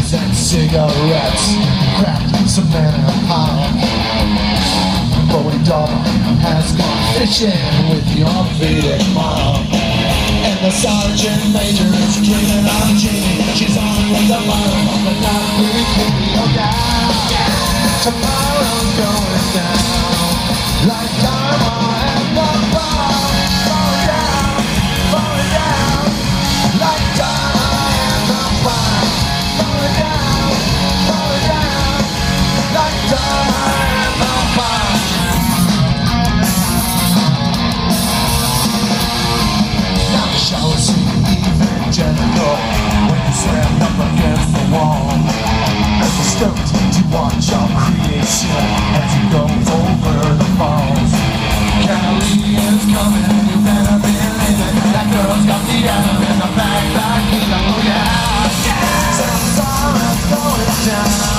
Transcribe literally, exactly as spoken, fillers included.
Booze and cigarettes, cracked some man in a pile. Bodie dog has gone fishing with your Vedic mile. And the sergeant major is dreaming of Jeannie. She's on with the bottom of the night with Kitty. Oh yeah, tomorrow's going down like Dharma and the bomb. Falling down, falling down like Dharma and the bomb. Falling down, falling down like Dharma and the bomb. Now the shower scene evangelical when you slammed up against the wall. As you're stoked to watch your creation as it goes over the falls. Carolinian's coming and you better believe it. That girl's got the anthem in the back, back, oh yeah. Some sorrow's going down.